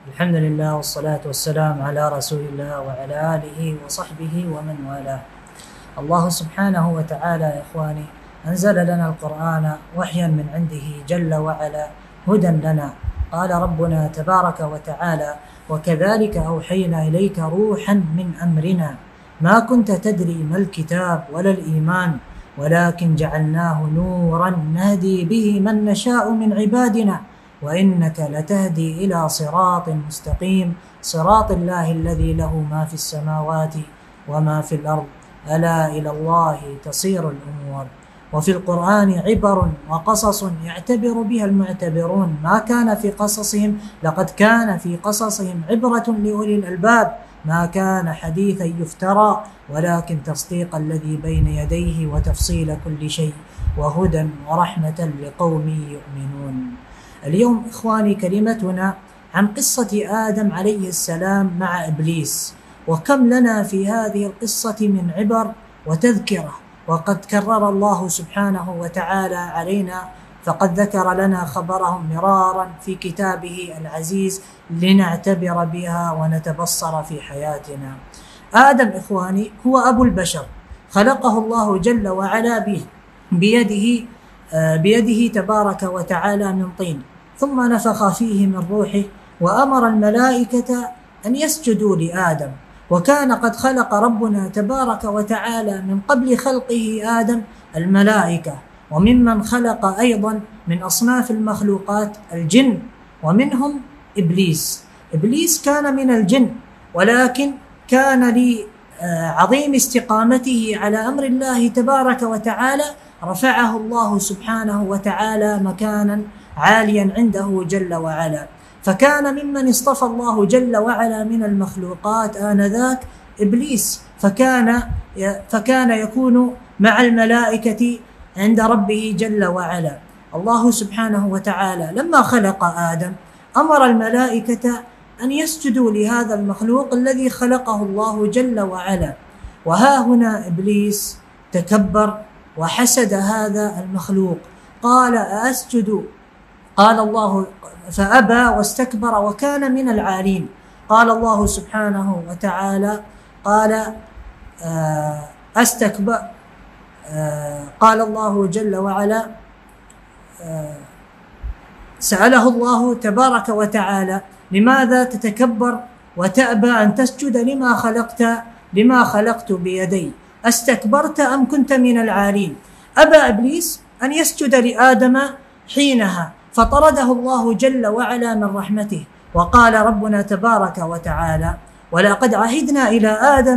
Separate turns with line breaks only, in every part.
الحمد لله والصلاة والسلام على رسول الله وعلى آله وصحبه ومن والاه. الله سبحانه وتعالى يا إخواني أنزل لنا القرآن وحيا من عنده جل وعلا هدى لنا. قال ربنا تبارك وتعالى: وكذلك أوحينا إليك روحا من أمرنا ما كنت تدري ما الكتاب ولا الإيمان ولكن جعلناه نورا نهدي به من نشاء من عبادنا وإنك لتهدي إلى صراط مستقيم صراط الله الذي له ما في السماوات وما في الأرض ألا إلى الله تصير الأمور. وفي القرآن عبر وقصص يعتبر بها المعتبرون ما كان في قصصهم لقد كان في قصصهم عبرة لأولي الألباب ما كان حديثا يفترى ولكن تصديق الذي بين يديه وتفصيل كل شيء وهدى ورحمة لقوم يؤمنون. اليوم إخواني كلمتنا عن قصة آدم عليه السلام مع إبليس، وكم لنا في هذه القصة من عبر وتذكرة، وقد كرر الله سبحانه وتعالى علينا فقد ذكر لنا خبرهم مرارا في كتابه العزيز لنعتبر بها ونتبصر في حياتنا. آدم إخواني هو أبو البشر، خلقه الله جل وعلا بيده تبارك وتعالى من طين، ثم نفخ فيه من روحه وأمر الملائكة أن يسجدوا لآدم. وكان قد خلق ربنا تبارك وتعالى من قبل خلقه آدم الملائكة، وممن خلق أيضا من أصناف المخلوقات الجن، ومنهم إبليس. إبليس كان من الجن، ولكن كان لعظيم استقامته على أمر الله تبارك وتعالى رفعه الله سبحانه وتعالى مكانا عاليا عنده جل وعلا، فكان ممن اصطفى الله جل وعلا من المخلوقات آنذاك إبليس، فكان يكون مع الملائكة عند ربه جل وعلا. الله سبحانه وتعالى لما خلق آدم أمر الملائكة أن يسجدوا لهذا المخلوق الذي خلقه الله جل وعلا، وها هنا إبليس تكبر وحسد هذا المخلوق، قال أسجد، قال الله فأبى واستكبر وكان من العالين. قال الله سبحانه وتعالى أستكبر، قال الله جل وعلا سأله الله تبارك وتعالى: لماذا تتكبر وتأبى أن تسجد لما خلقت بيدي؟ أستكبرت أم كنت من العالين؟ أبى إبليس أن يسجد لآدم حينها، فطرده الله جل وعلا من رحمته. وقال ربنا تبارك وتعالى: ولقد عهدنا إلى آدم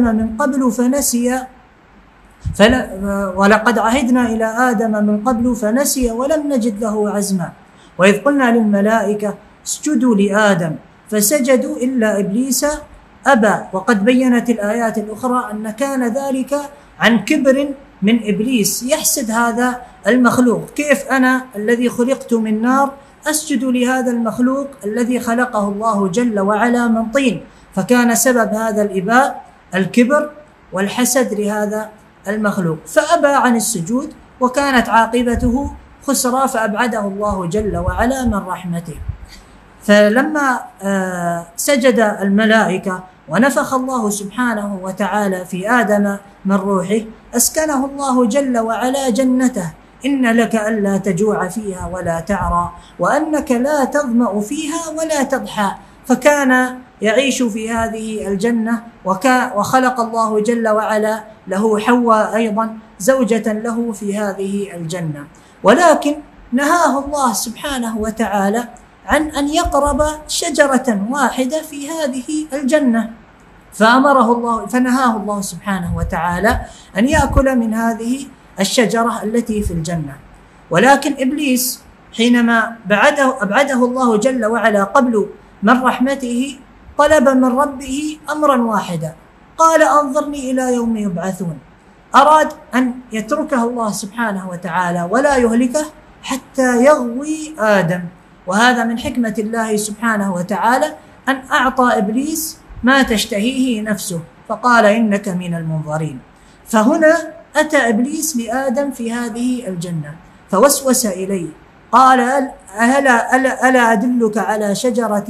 من قبل فنسي ولم نجد له عزما. وإذ قلنا للملائكة اسجدوا لآدم فسجدوا إلا إبليس أبى. وقد بينت الآيات الأخرى أن كان ذلك عن كبر من إبليس، يحسد هذا المخلوق، كيف أنا الذي خلقت من نار أسجد لهذا المخلوق الذي خلقه الله جل وعلا من طين؟ فكان سبب هذا الإباء الكبر والحسد لهذا المخلوق، فأبى عن السجود، وكانت عاقبته خسرى، فأبعده الله جل وعلا من رحمته. فلما سجد الملائكة ونفخ الله سبحانه وتعالى في آدم من روحه أسكنه الله جل وعلا جنته: إن لك ألا تجوع فيها ولا تعرى وأنك لا تظمأ فيها ولا تضحى. فكان يعيش في هذه الجنة، وخلق الله جل وعلا له حواء أيضا زوجة له في هذه الجنة، ولكن نهاه الله سبحانه وتعالى عن أن يقرب شجرة واحدة في هذه الجنة، فنهاه الله سبحانه وتعالى أن يأكل من هذه الشجرة التي في الجنة. ولكن إبليس حينما أبعده الله جل وعلا قبل من رحمته طلب من ربه أمرا واحدا، قال أنظرني إلى يوم يبعثون. أراد أن يتركه الله سبحانه وتعالى ولا يهلكه حتى يغوي آدم، وهذا من حكمة الله سبحانه وتعالى أن أعطى إبليس ما تشتهيه نفسه، فقال إنك من المنظرين. فهنا أتى إبليس لآدم في هذه الجنة فوسوس إليه قال: ألا أدلك على شجرة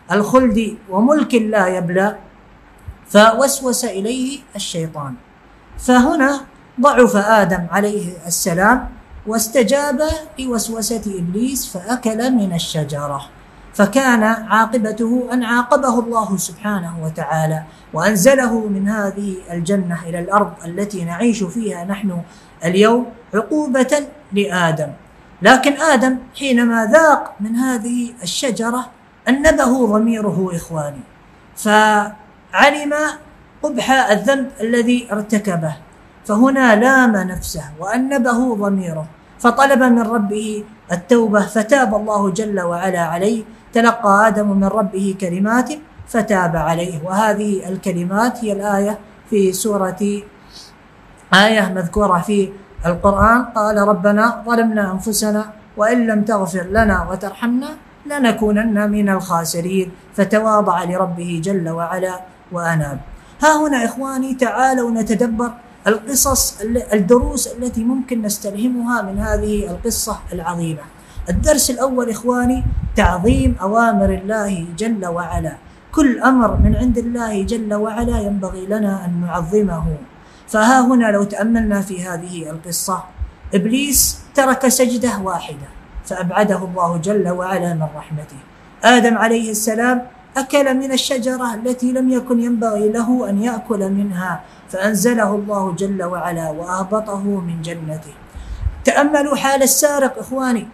الخلد وملك لا يبلى، فوسوس إليه الشيطان. فهنا ضعف آدم عليه السلام واستجاب لوسوسة إبليس فأكل من الشجرة، فكان عاقبته أن عاقبه الله سبحانه وتعالى وأنزله من هذه الجنة إلى الأرض التي نعيش فيها نحن اليوم عقوبة لآدم. لكن آدم حينما ذاق من هذه الشجرة أنبه ضميره إخواني، فعلم قبح الذنب الذي ارتكبه، فهنا لام نفسه وأنبه ضميره، فطلب من ربه التوبة فتاب الله جل وعلا عليه. تلقى آدم من ربه كلمات فتاب عليه، وهذه الكلمات هي الآية في سورة آية مذكورة في القرآن: قال ربنا ظلمنا أنفسنا وإن لم تغفر لنا وترحمنا لنكونن من الخاسرين، فتواضع لربه جل وعلا وأناب. ها هنا إخواني تعالوا نتدبر القصص، الدروس التي ممكن نستلهمها من هذه القصة العظيمة. الدرس الأول إخواني تعظيم أوامر الله جل وعلا. كل أمر من عند الله جل وعلا ينبغي لنا أن نعظمه. فها هنا لو تأملنا في هذه القصة، إبليس ترك سجدة واحدة فأبعده الله جل وعلا من رحمته. آدم عليه السلام أكل من الشجرة التي لم يكن ينبغي له أن يأكل منها فأنزله الله جل وعلا وأهبطه من جنته. تأملوا حال السارق إخواني،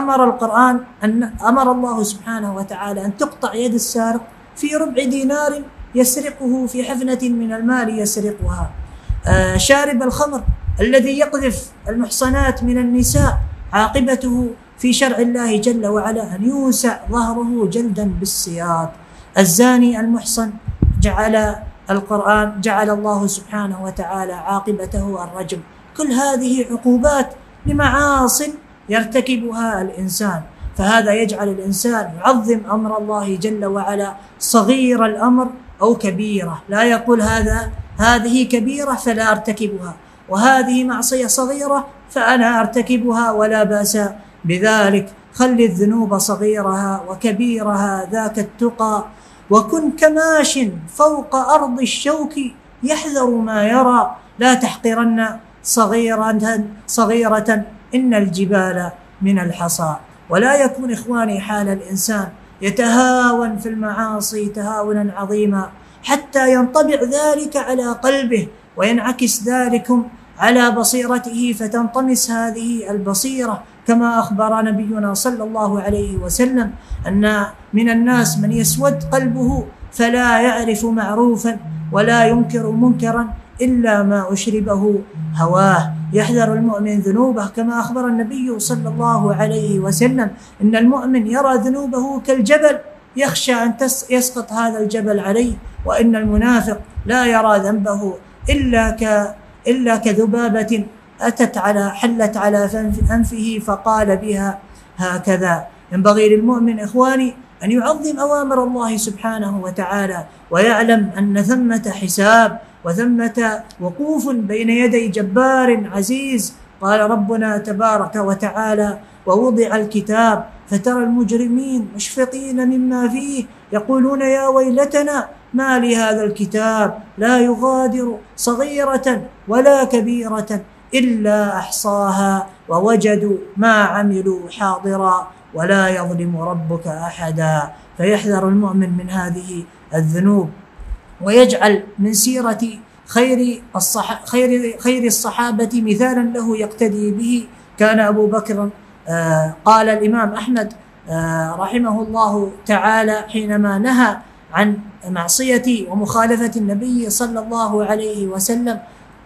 أمر الله سبحانه وتعالى أن تقطع يد السارق في ربع دينار يسرقه في حفنة من المال يسرقها. شارب الخمر الذي يقذف المحصنات من النساء عاقبته في شرع الله جل وعلا أن يوسع ظهره جلدا بالسياط. الزاني المحصن جعل الله سبحانه وتعالى عاقبته الرجم. كل هذه عقوبات لمعاصٍ يرتكبها الإنسان، فهذا يجعل الإنسان يعظم أمر الله جل وعلا صغير الأمر أو كبيرة، لا يقول هذه كبيرة فلا أرتكبها، وهذه معصية صغيرة فأنا أرتكبها ولا بأس بذلك. خل الذنوب صغيرها وكبيرها ذاك التقى، وكن كماش فوق أرض الشوك يحذر ما يرى، لا تحقرن صغيرة إن الجبال من الحصى. ولا يكون إخواني حال الإنسان يتهاون في المعاصي تهاونا عظيما حتى ينطبع ذلك على قلبه وينعكس ذلك على بصيرته فتنطمس هذه البصيرة، كما أخبر نبينا صلى الله عليه وسلم أن من الناس من يسود قلبه فلا يعرف معروفا ولا ينكر منكرا إلا ما أشربه هواه. يحذر المؤمن ذنوبه، كما أخبر النبي صلى الله عليه وسلم إن المؤمن يرى ذنوبه كالجبل يخشى أن يسقط هذا الجبل عليه، وإن المنافق لا يرى ذنبه إلا كذبابة حلت على أنفه فقال بها هكذا. ينبغي للمؤمن إخواني أن يعظم أوامر الله سبحانه وتعالى ويعلم أن ثمة حساب وثمة وقوف بين يدي جبار عزيز. قال ربنا تبارك وتعالى: ووضع الكتاب فترى المجرمين مشفقين مما فيه يقولون يا ويلتنا ما لهذا الكتاب لا يغادر صغيرة ولا كبيرة إلا أحصاها ووجدوا ما عملوا حاضرا ولا يظلم ربك أحدا. فيحذر المؤمن من هذه الذنوب ويجعل من سيرة خير الصحابة مثالا له يقتدي به. كان أبو بكر قال الإمام أحمد رحمه الله تعالى حينما نهى عن معصية ومخالفة النبي صلى الله عليه وسلم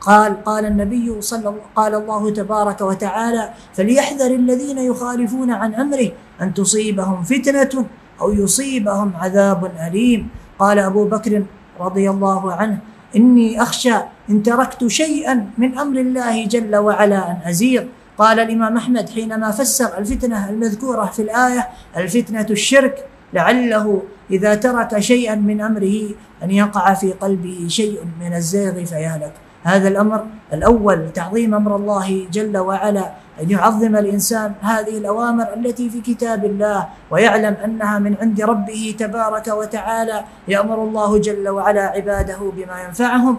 قال الله تبارك وتعالى: فليحذر الذين يخالفون عن أمره أن تصيبهم فتنة أو يصيبهم عذاب أليم. قال أبو بكر رضي الله عنه: إني أخشى إن تركت شيئا من أمر الله جل وعلا أن أزيغ. قال الإمام أحمد حينما فسر الفتنة المذكورة في الآية: الفتنة الشرك، لعله إذا ترك شيئا من أمره أن يقع في قلبه شيء من الزيغ فيهلك. هذا الأمر الأول تعظيم أمر الله جل وعلا، أن يعظم الإنسان هذه الأوامر التي في كتاب الله ويعلم أنها من عند ربه تبارك وتعالى. يأمر الله جل وعلا عباده بما ينفعهم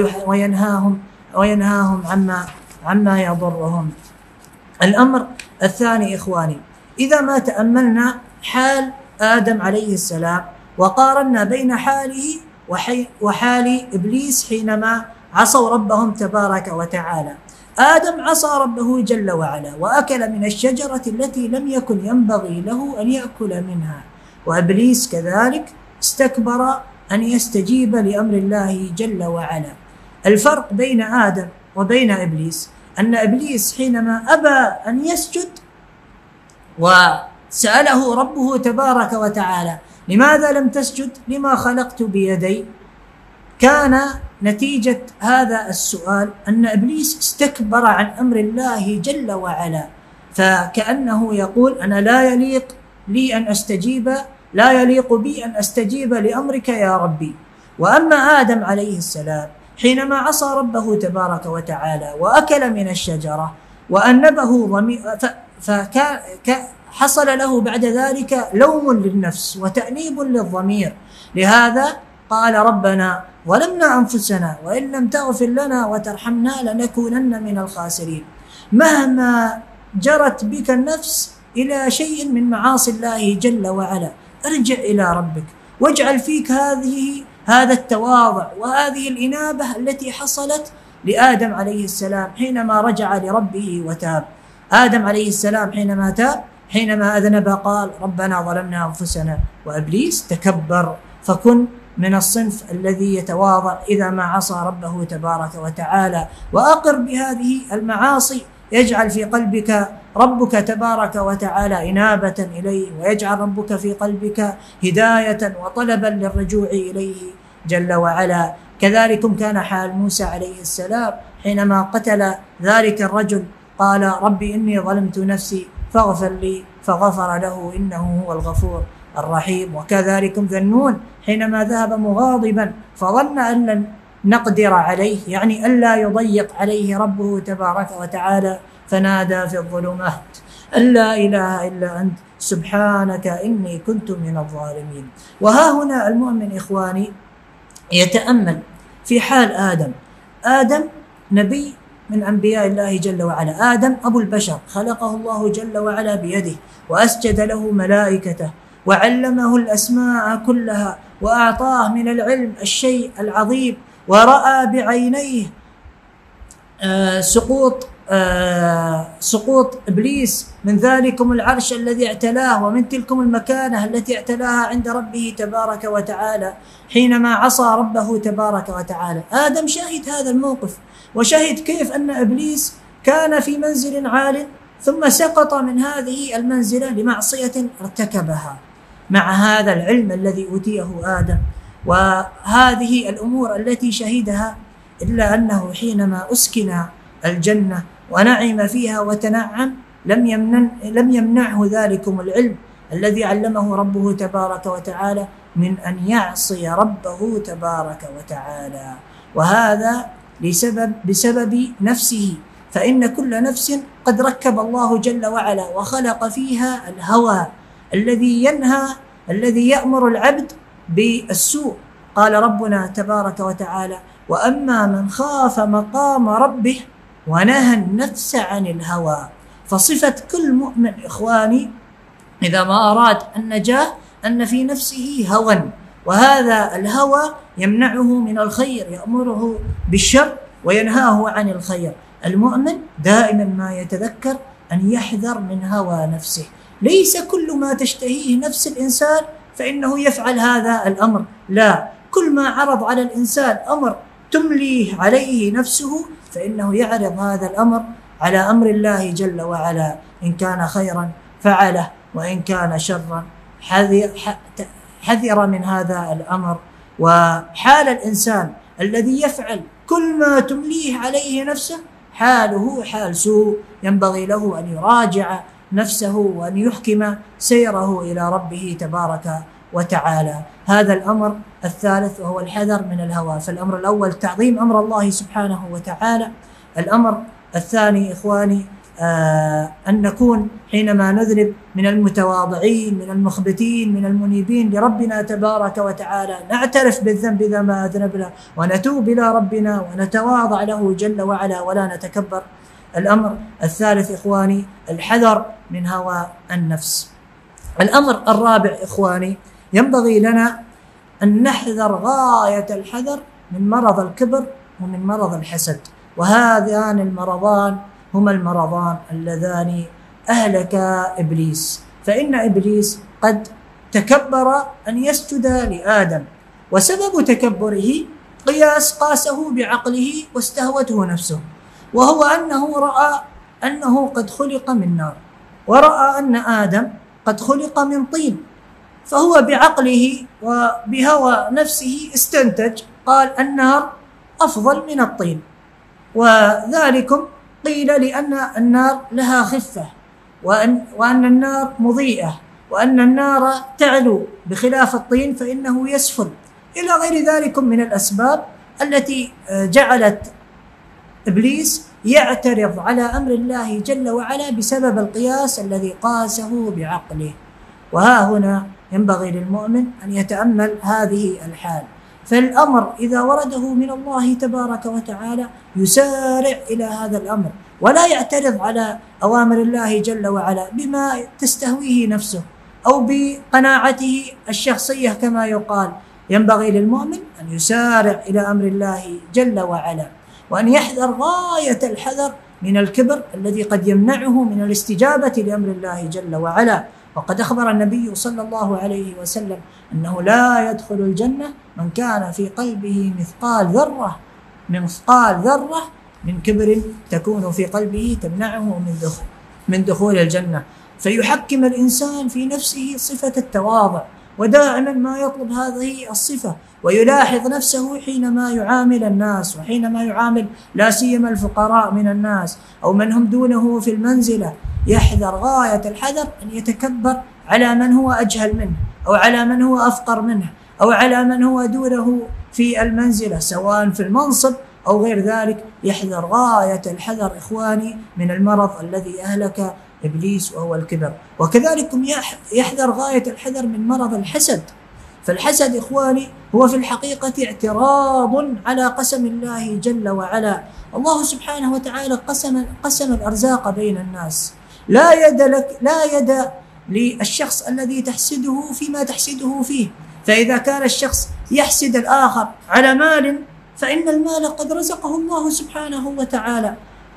وينهاهم عما يضرهم. الأمر الثاني إخواني، إذا ما تأملنا حال آدم عليه السلام وقارنا بين حاله وحال إبليس حينما عصوا ربهم تبارك وتعالى. آدم عصى ربه جل وعلا وأكل من الشجرة التي لم يكن ينبغي له أن يأكل منها، وإبليس كذلك استكبر أن يستجيب لأمر الله جل وعلا. الفرق بين آدم وبين إبليس أن إبليس حينما أبى أن يسجد وسأله ربه تبارك وتعالى لماذا لم تسجد لما خلقت بيدي، كان نتيجة هذا السؤال أن إبليس استكبر عن أمر الله جل وعلا، فكأنه يقول أنا لا يليق بي أن أستجيب لأمرك يا ربي. وأما آدم عليه السلام حينما عصى ربه تبارك وتعالى وأكل من الشجرة وأنبه حصل له بعد ذلك لوم للنفس وتأنيب للضمير، لهذا قال ربنا ظلمنا أنفسنا وإن لم تغفر لنا وترحمنا لنكونن من الخاسرين. مهما جرت بك النفس إلى شيء من معاصي الله جل وعلا ارجع إلى ربك واجعل فيك هذا التواضع وهذه الإنابة التي حصلت لآدم عليه السلام حينما رجع لربه وتاب. آدم عليه السلام حينما تاب، حينما أذنب قال ربنا ظلمنا أنفسنا، وإبليس تكبر. فكن من الصنف الذي يتواضع إذا ما عصى ربه تبارك وتعالى، وأقر بهذه المعاصي، يجعل في قلبك ربك تبارك وتعالى إنابة إليه، ويجعل ربك في قلبك هداية وطلبا للرجوع إليه جل وعلا. كذلك كان حال موسى عليه السلام حينما قتل ذلك الرجل، قال ربي إني ظلمت نفسي فاغفر لي فغفر له إنه هو الغفور الرحيم. وكذلك ذنون حينما ذهب مغاضبا فظن أن لن نقدر عليه، يعني ألا يضيق عليه ربه تبارك وتعالى، فنادى في الظلمات أن لا إله إلا أنت سبحانك إني كنت من الظالمين. وها هنا المؤمن إخواني يتأمل في حال آدم نبي من أنبياء الله جل وعلا، آدم أبو البشر، خلقه الله جل وعلا بيده وأسجد له ملائكته وعلمه الأسماء كلها وأعطاه من العلم الشيء العظيم، ورأى بعينيه سقوط إبليس من ذلكم العرش الذي اعتلاه ومن تلكم المكانة التي اعتلاها عند ربه تبارك وتعالى حينما عصى ربه تبارك وتعالى. آدم شهد هذا الموقف، وشهد كيف أن إبليس كان في منزل عال ثم سقط من هذه المنزلة لمعصية ارتكبها، مع هذا العلم الذي أوتيه آدم وهذه الأمور التي شهدها، إلا أنه حينما أسكن الجنة ونعم فيها وتنعم لم يمنعه ذلكم العلم الذي علمه ربه تبارك وتعالى من أن يعصي ربه تبارك وتعالى، وهذا بسبب نفسه. فإن كل نفس قد ركب الله جل وعلا وخلق فيها الهوى الذي يأمر العبد بالسوء. قال ربنا تبارك وتعالى وأما من خاف مقام ربه ونهى النفس عن الهوى. فصفة كل مؤمن إخواني إذا ما أراد النجاة أن في نفسه هوى، وهذا الهوى يمنعه من الخير، يأمره بالشر وينهاه عن الخير. المؤمن دائما ما يتذكر أن يحذر من هوى نفسه، ليس كل ما تشتهيه نفس الإنسان فإنه يفعل هذا الأمر، لا، كل ما عرض على الإنسان أمر تمليه عليه نفسه فإنه يعرض هذا الأمر على أمر الله جل وعلا، إن كان خيرا فعله وإن كان شرا حذر من هذا الأمر. وحال الإنسان الذي يفعل كل ما تمليه عليه نفسه حاله حال سوء، ينبغي له أن يراجع نفسه وأن يحكم سيره إلى ربه تبارك وتعالى. هذا الأمر الثالث وهو الحذر من الهوى. فالأمر الأول تعظيم أمر الله سبحانه وتعالى. الأمر الثاني إخواني أن نكون حينما نذنب من المتواضعين، من المخبتين، من المنيبين لربنا تبارك وتعالى، نعترف بالذنب إذا ما أذنبنا ونتوب إلى ربنا ونتواضع له جل وعلا ولا نتكبر. الأمر الثالث إخواني الحذر من هوى النفس. الأمر الرابع إخواني ينبغي لنا أن نحذر غاية الحذر من مرض الكبر ومن مرض الحسد، وهذان المرضان هما المرضان اللذان أهلكا إبليس. فإن إبليس قد تكبر أن يسجد لآدم، وسبب تكبره قاسه بعقله واستهوته نفسه، وهو أنه رأى أنه قد خلق من نار، ورأى أن آدم قد خلق من طين، فهو بعقله وبهوى نفسه استنتج قال النار أفضل من الطين، وذلكم قيل لأن النار لها خفة، وأن النار مضيئة، وأن النار تعلو بخلاف الطين فإنه يسفل، إلى غير ذلك من الأسباب التي جعلت إبليس يعترض على أمر الله جل وعلا بسبب القياس الذي قاسه بعقله. وها هنا ينبغي للمؤمن أن يتأمل هذه الحال، فالأمر إذا ورده من الله تبارك وتعالى يسارع إلى هذا الأمر، ولا يعترض على أوامر الله جل وعلا بما تستهويه نفسه أو بقناعته الشخصية كما يقال. ينبغي للمؤمن أن يسارع إلى أمر الله جل وعلا، وأن يحذر غاية الحذر من الكبر الذي قد يمنعه من الاستجابة لأمر الله جل وعلا. وقد أخبر النبي صلى الله عليه وسلم أنه لا يدخل الجنة من كان في قلبه مثقال ذرة من كبر تكون في قلبه تمنعه من دخول الجنة. فيحكم الإنسان في نفسه صفة التواضع، ودائما ما يطلب هذه الصفة، ويلاحظ نفسه حينما يعامل الناس، وحينما يعامل لا سيما الفقراء من الناس أو من هم دونه في المنزلة، يحذر غاية الحذر أن يتكبر على من هو أجهل منه، أو على من هو أفقر منه، أو على من هو دونه في المنزلة سواء في المنصب أو غير ذلك. يحذر غاية الحذر إخواني من المرض الذي أهلك إبليس وهو الكبر. وكذلك يحذر غاية الحذر من مرض الحسد. فالحسد إخواني هو في الحقيقة اعتراض على قسم الله جل وعلا. الله سبحانه وتعالى قسم الأرزاق بين الناس، لا يد للشخص الذي تحسده فيما تحسده فيه. فإذا كان الشخص يحسد الآخر على مال، فإن المال قد رزقه الله سبحانه وتعالى،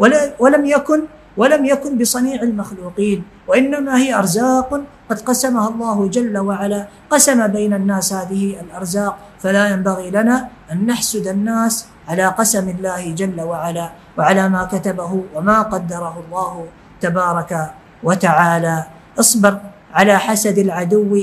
ولم يكن بصنيع المخلوقين، وإنما هي أرزاق قد قسمها الله جل وعلا، قسم بين الناس هذه الأرزاق. فلا ينبغي لنا أن نحسد الناس على قسم الله جل وعلا وعلى ما كتبه وما قدره الله تبارك وتعالى. اصبر على حسد العدو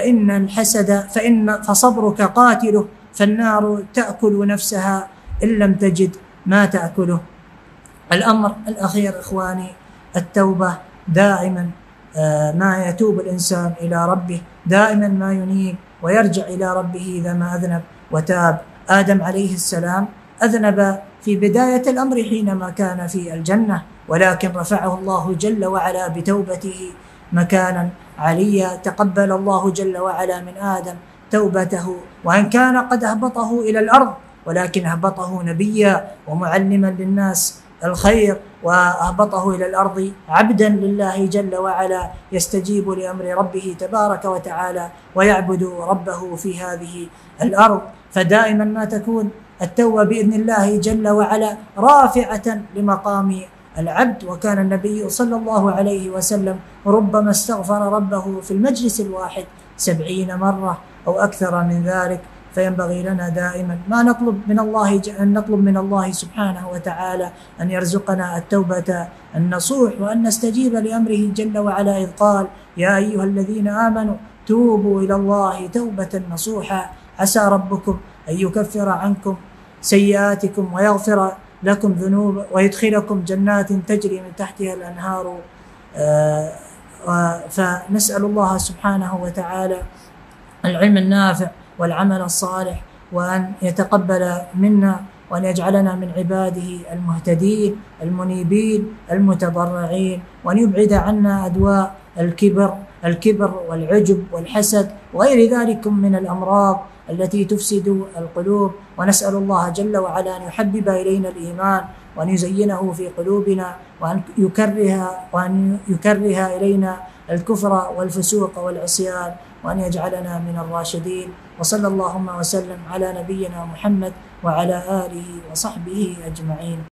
فصبرك قاتله، فالنار تأكل نفسها إن لم تجد ما تأكله. الأمر الأخير إخواني التوبة. دائما ما يتوب الإنسان إلى ربه، دائما ما ينيب ويرجع إلى ربه إذا ما أذنب وتاب. آدم عليه السلام أذنب في بداية الأمر حينما كان في الجنة، ولكن رفعه الله جل وعلا بتوبته مكانا عليا. تقبل الله جل وعلا من آدم توبته، وإن كان قد أهبطه إلى الأرض، ولكن أهبطه نبيا ومعلما للناس الخير، وأهبطه إلى الأرض عبدا لله جل وعلا يستجيب لأمر ربه تبارك وتعالى ويعبد ربه في هذه الأرض. فدائما ما تكون التوبة بإذن الله جل وعلا رافعة لمقام العبد. وكان النبي صلى الله عليه وسلم ربما استغفر ربه في المجلس الواحد 70 مرة أو أكثر من ذلك. فينبغي لنا دائما ما نطلب من الله سبحانه وتعالى أن يرزقنا التوبة النصوح، وأن نستجيب لأمره جل وعلا إذ قال يا أيها الذين آمنوا توبوا إلى الله توبة نصوحا عسى ربكم أن يكفر عنكم سيئاتكم ويغفر لكم ذنوب ويدخلكم جنات تجري من تحتها الأنهار. فنسأل الله سبحانه وتعالى العلم النافع والعمل الصالح، وأن يتقبل منا وأن يجعلنا من عباده المهتدين المنيبين المتضرعين، وأن يبعد عنا أدواء الكبر والعجب والحسد وغير ذلك من الأمراض التي تفسد القلوب. ونسأل الله جل وعلا أن يحبب إلينا الإيمان وأن يزينه في قلوبنا، وأن يكره إلينا الكفر والفسوق والعصيان، وأن يجعلنا من الراشدين. وصلى اللهم وسلم على نبينا محمد وعلى آله وصحبه أجمعين.